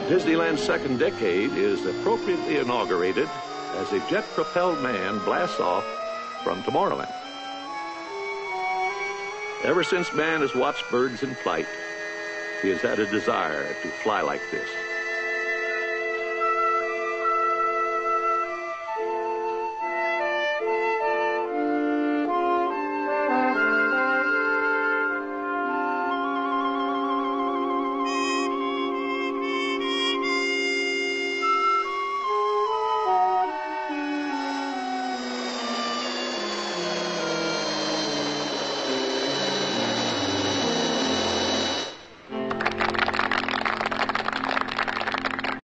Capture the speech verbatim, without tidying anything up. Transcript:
Disneyland's second decade is appropriately inaugurated as a jet-propelled man blasts off from Tomorrowland. Ever since man has watched birds in flight, he has had a desire to fly like this.